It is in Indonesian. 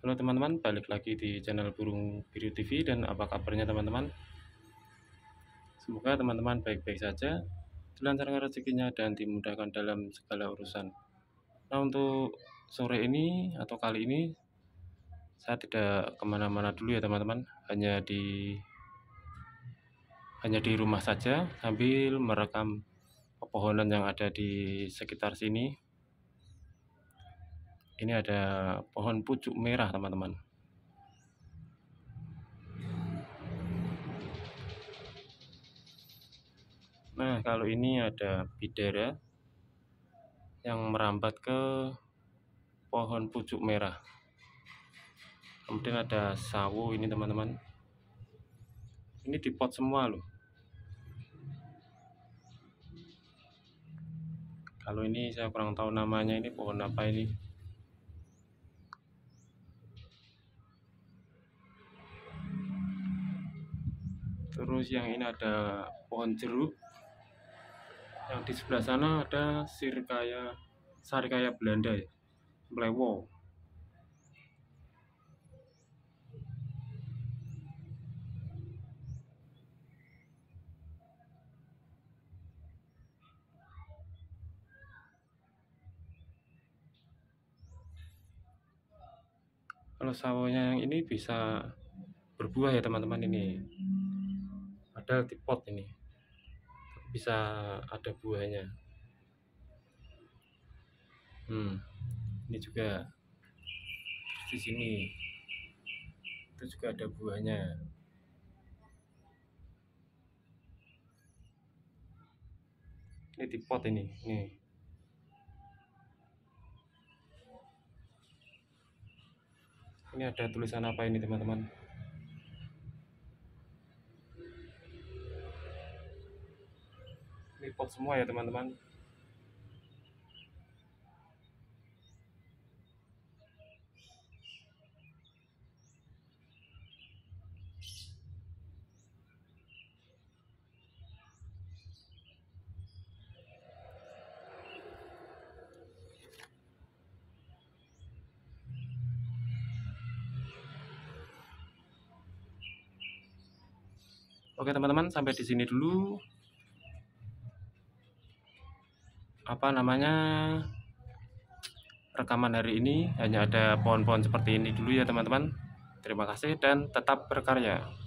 Halo teman-teman, balik lagi di channel Burung Biru TV dan apa kabarnya teman-teman? Semoga teman-teman baik-baik saja, dilancarkan rezekinya dan dimudahkan dalam segala urusan. Nah untuk sore ini atau kali ini saya tidak kemana-mana dulu ya teman-teman, hanya di rumah saja sambil merekam pepohonan yang ada di sekitar sini. Ini ada pohon pucuk merah teman-teman. Nah kalau ini ada bidara yang merambat ke pohon pucuk merah. Kemudian ada sawo ini teman-teman. Ini di pot semua loh. Kalau ini saya kurang tahu namanya, ini pohon apa ini. Terus yang ini ada pohon jeruk. Yang di sebelah sana ada sarikaya Belanda ya, melewo. Kalau sawonya yang ini bisa berbuah ya teman-teman, ini padahal di pot ini bisa ada buahnya. Ini juga di sini itu juga ada buahnya. Ini di pot ini nih. Ini ada tulisan apa ini teman-teman? Ini pot semua ya teman-teman. Oke teman-teman, sampai di sini dulu rekaman hari ini. Hanya ada pohon-pohon seperti ini dulu ya teman-teman. Terima kasih dan tetap berkarya.